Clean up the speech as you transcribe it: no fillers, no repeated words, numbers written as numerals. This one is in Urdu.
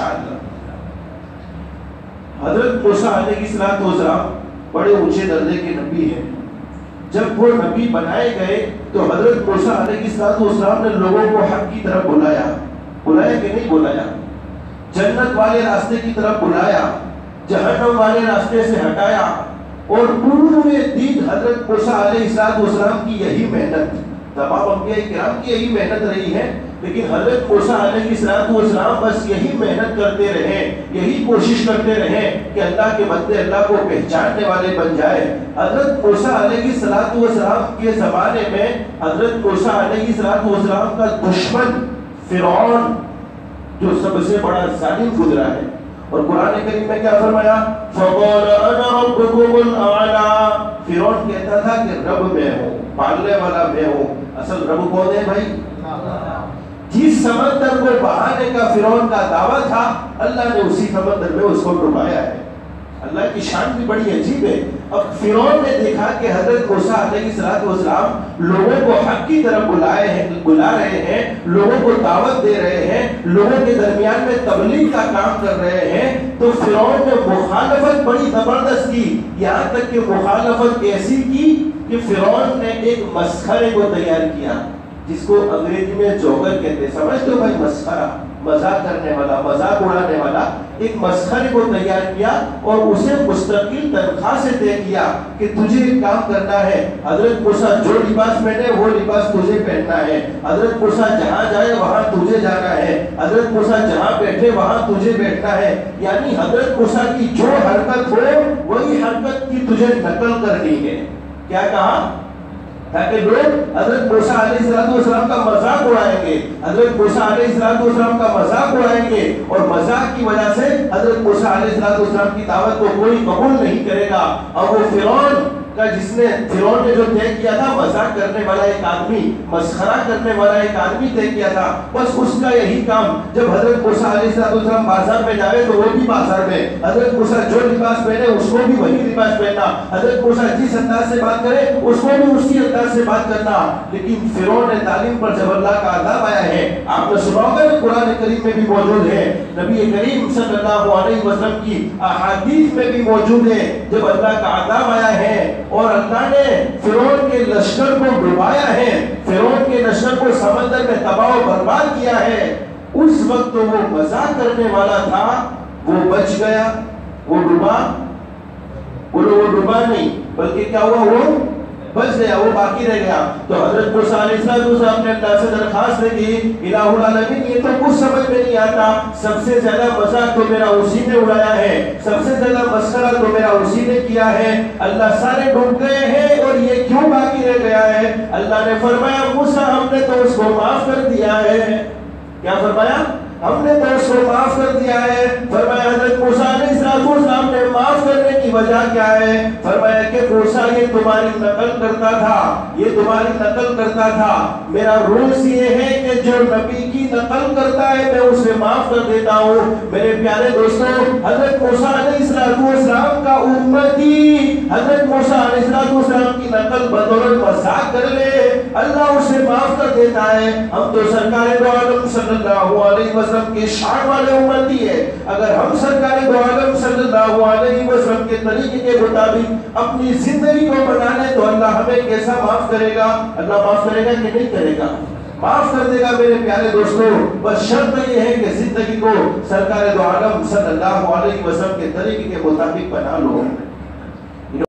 ماشاءاللہ. حضرت موسیٰ علیہ السلام بڑے اونچے درجے کے نبی ہیں. جب وہ نبی بنائے گئے تو حضرت موسیٰ علیہ السلام نے لوگوں کو حق کی طرف بلایا کہ نہیں بلایا؟ جنت والے راستے کی طرف بلایا، جہنم والے راستے سے ہٹایا. اور پورے دن حضرت موسیٰ علیہ السلام کی یہی محنت، تمام انبیاء کرام کی یہی محنت رہی ہے. لیکن حضرت موسیٰ علیہ السلام بس یہی محنت کرتے رہے، یہی کوشش کرتے رہے کہ اللہ کے بندے اللہ کو پہچاننے والے بن جائے. حضرت موسیٰ علیہ السلام کے زمانے میں حضرت موسیٰ علیہ السلام کا دشمن فرعون جو سب سے بڑا ظالم گزرا ہے. اور قرآن کریم میں کیا فرمایا؟ فَقَالَ أَنَا رَبُّكُمُ الْأَعْلَىٰ. فرعون کہتا تھا کہ رب میں ہوں، پالنے والا میں ہوں. اصل رب کون ہے بھائی؟ جس سمندر کو بہانے کا فرعون کا دعویٰ تھا، اللہ نے اسی سمندر میں اس کو ڈبایا ہے. اللہ کی شان بھی بڑی عجیب ہے. اب فرعون نے دیکھا کہ حضرت موسیٰ علیہ السلام لوگوں کو حق کی طرف بلا رہے ہیں، لوگوں کو دعوت دے رہے ہیں، لوگوں کے درمیان میں تبلیغ کا کام کر رہے ہیں. تو فرعون نے مخالفت بڑی زبردست کی، یہاں تک کہ مخالفت ایسی کی کہ فرعون نے ایک مسخرے کو تیار کیا جس کو انگریزی میں جوکر کہتے ہیں. سمجھتے ہو بھائی؟ مسخرہ، مذاق کرنے والا، مذاق اڑانے والا. ایک مسخرے کو تیار کیا اور اسے مستقل تنخواہ سے طے کیا کہ تجھے ایک کام کرنا ہے. حضرت موسیٰ جو لباس پہنے وہ لباس تجھے پہننا ہے. حضرت موسیٰ جہاں جائے وہاں تجھے جانا ہے. حضرت موسیٰ جہاں بیٹھے وہاں تجھے بیٹھنا ہے. یعنی حضرت موسیٰ کی جو حرکت ہو وہی حرکت کی تجھے نقل کرنی ہے. کیا کہا؟ تاکہ لوگ حضرت موسیٰ علیہ السلام کا مذاق اڑائیں گے، حضرت موسیٰ علیہ السلام کا مذاق اڑائیں گے، اور مذاق کی وجہ سے حضرت موسیٰ علیہ السلام کی دعوت کو کوئی قبول نہیں کرے گا. اور وہ فرعون کا فرعون نے جو طے کیا تھا، مذاق کرنے والا ایک آدمی، مسخرہ کرنے والا ایک آدمی طے کیا تھا، بس اس کا یہی کام. جب حضرت موسیٰ علیہ السلام بازار میں جائے تو وہ بھی بازار میں، حضرت موسیٰ جو لباس پہنے اس کو بھی وہی لباس پہننا، حضرت موسیٰ جس انداز سے بات کرے اس کو بھی اسی انداز سے بات کرنا. لیکن فرعون نے تعلیم پر جب اللہ کا عذاب آیا ہے، آپ نے سنا ہوگا کہ قرآن کریم میں بھی موجود ہے، نبی کریم صلی اللہ علیہ وسلم کی احادیث میں بھی موجود ہے. جب اللہ کا عذاب آیا ہے اور اللہ نے فرعون کے لشکر کو ڈبایا ہے، فرعون کے لشکر کو سمندر میں تباہ و برباد کیا ہے، اس وقت تو وہ مذاق کرنے والا تھا وہ بچ گیا، وہ ڈوبا نہیں بلکہ کیا ہوا؟ وہ بچ گیا، وہ باقی رہ گیا. تو حضرت موسیٰ علیہ السلام نے اللہ سے درخواست کی، الہ العالمین یہ تو کچھ سمجھ میں نہیں آتا، سب سے زیادہ مذاق تو میرا اسی نے اڑایا ہے، سب سے زیادہ مسخرہ تو میرا اسی نے کیا ہے. اللہ سارے ڈوب گئے ہیں اور یہ کیوں باقی رہ گیا ہے؟ اللہ نے فرمایا موسیٰ ہم نے تو اس کو معاف کر دیا ہے. کیا فرمایا؟ ہم نے تو اس کو معاف کر دیا ہے. فرمایا حضرت موسیٰ علیہ السلام نے معاف کرنے کی وجہ کیا ہے؟ فرمایا کہ موسیٰ یہ تمہاری نقل کرتا تھا، یہ تمہاری نقل کرتا تھا. میرا رولز یہ ہے کہ جو نبی کی نقل کرتا ہے میں اسے معاف کر دیتا ہوں. میرے پیارے دوستوں، حضرت موسیٰ علیہ السلام کا امتی حضرت موسیٰ علیہ السلام کی نقل بدولت مذاق کر لے، اللہ اسے معاف کر دیتا ہے. ہم تو سرکار دو عالم صلی اللہ علیہ وسلم کے شان والے امتی ہے. اگر ہم سرکار دو عالم صلی اللہ علیہ وسلم کے طریقے کے مطابق اپنی زندگی کو بنا لیں تو اللہ ہمیں کیسا معاف کرے گا؟ اللہ معاف کرے گا کہ نہیں کرے گا؟ معاف کر دے گا میرے پیارے دوستوں. بس شرط یہ ہے کہ زندگی کو سرکار دو عالم صلی اللہ علیہ وسلم کے طریقے کے مطابق بنا لو.